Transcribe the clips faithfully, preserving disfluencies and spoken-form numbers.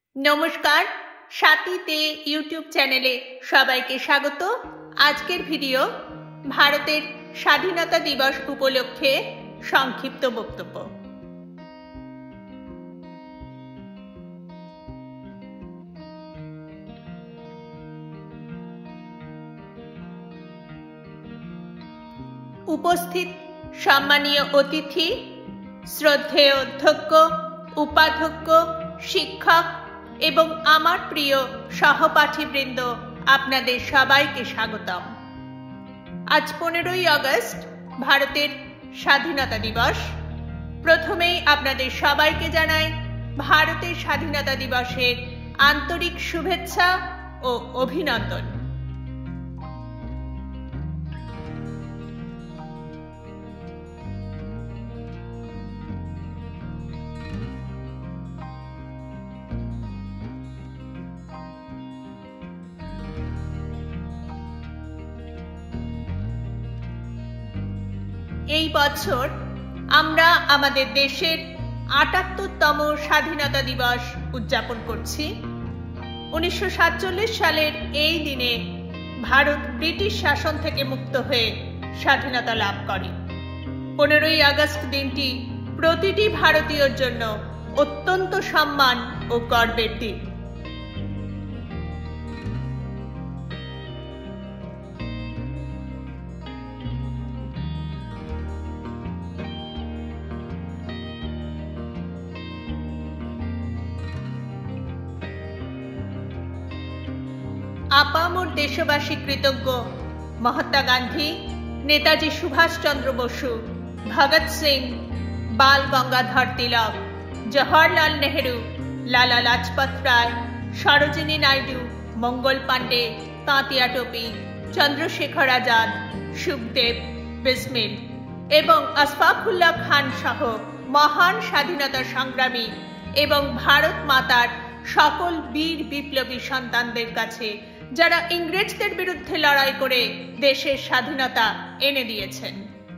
নমস্কার, সাথীতে ইউটিউব চ্যানেলে সবাইকে স্বাগত। আজকের ভিডিও ভারতের স্বাধীনতা দিবস উপলক্ষে সংক্ষিপ্ত বক্তব্য। উপস্থিত সম্মানীয় অতিথি, শ্রদ্ধেয় অধ্যক্ষ, উপাধ্যক্ষ, শিক্ষক এবং আমার প্রিয় সহপাঠীবৃন্দ, আপনাদের সবাইকে স্বাগতম। আজ পনেরোই আগস্ট ভারতের স্বাধীনতা দিবস। প্রথমেই আপনাদের সবাইকে জানাই ভারতের স্বাধীনতা দিবসের আন্তরিক শুভেচ্ছা ও অভিনন্দন। এই বছর আমরা আমাদের দেশের আটাত্তরতম স্বাধীনতা দিবস উদযাপন করছি। উনিশশো সাতচল্লিশ সালের এই দিনে ভারত ব্রিটিশ শাসন থেকে মুক্ত হয়ে স্বাধীনতা লাভ করে। পনেরোই আগস্ট দিনটি প্রতিটি ভারতীয়র জন্য অত্যন্ত সম্মান ও গর্বের দিন। আপামর দেশবাসী কৃতজ্ঞ মহাত্মা গান্ধী, নেতাজি সুভাষচন্দ্র বসু, ভগৎ সিং, বাল গঙ্গাধর তিলক, জওহরলাল নেহেরু, লালা লাজপত রায়, সরোজিনী নাইডু, মঙ্গল পাণ্ডে, তাঁতিয়া টোপি, চন্দ্রশেখর আজাদ, সুখদেব, বিসমিল এবং আশফাকুল্লাহ খান সহ মহান স্বাধীনতা সংগ্রামী এবং ভারত মাতার সকল বীর বিপ্লবী সন্তানদের কাছে, যারা ইংরেজদের বিরুদ্ধে লড়াই করে দেশের স্বাধীনতা এনে দিয়েছেন।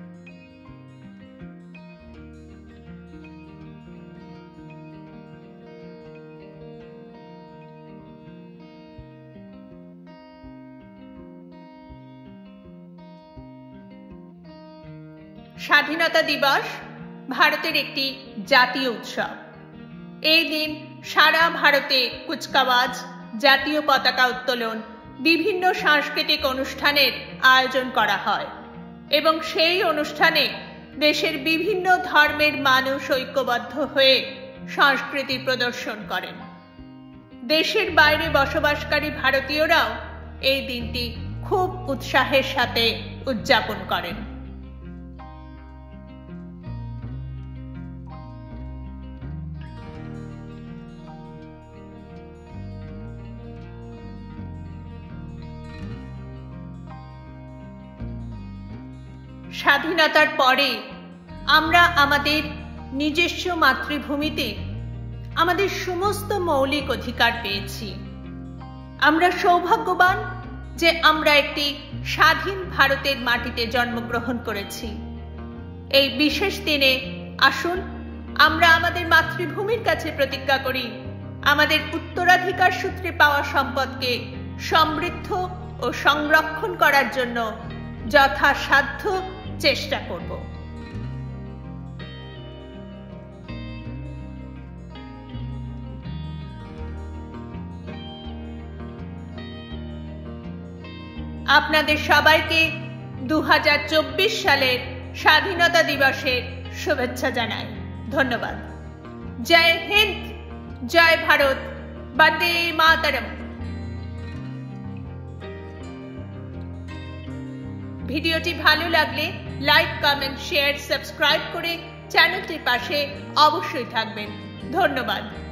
স্বাধীনতা দিবস ভারতের একটি জাতীয় উৎসব। এই দিন সারা ভারতে কুচকাওয়াজ, জাতীয় পতাকা উত্তোলন, বিভিন্ন সাংস্কৃতিক অনুষ্ঠানের আয়োজন করা হয় এবং সেই অনুষ্ঠানে দেশের বিভিন্ন ধর্মের মানুষ ঐক্যবদ্ধ হয়ে সংস্কৃতি প্রদর্শন করেন। দেশের বাইরে বসবাসকারী ভারতীয়রাও এই দিনটি খুব উৎসাহের সাথে উদযাপন করেন। স্বাধীনতার পরে আমরা আমাদের নিজস্ব মাতৃভূমিতে আমাদের সমস্ত মৌলিক অধিকার পেয়েছি। আমরা সৌভাগ্যবান যে আমরা একটি স্বাধীন ভারতের মাটিতে জন্মগ্রহণ করেছি। এই বিশেষ দিনে আসুন আমরা আমাদের মাতৃভূমির কাছে প্রতিজ্ঞা করি আমাদের উত্তরাধিকার সূত্রে পাওয়া সম্পদকে সমৃদ্ধ ও সংরক্ষণ করার জন্য যথাসাধ্য চেষ্টা করব। আপনাদের সবাইকে দু হাজার চব্বিশ সালের স্বাধীনতা দিবসের শুভেচ্ছা জানাই। ধন্যবাদ। জয় হিন্দ, জয় ভারত, বন্দে মাতরম। ভিডিওটি ভালো লাগলে লাইক, কমেন্ট, শেয়ার, সাবস্ক্রাইব করে চ্যানেলটির পাশে অবশ্যই থাকবেন। ধন্যবাদ।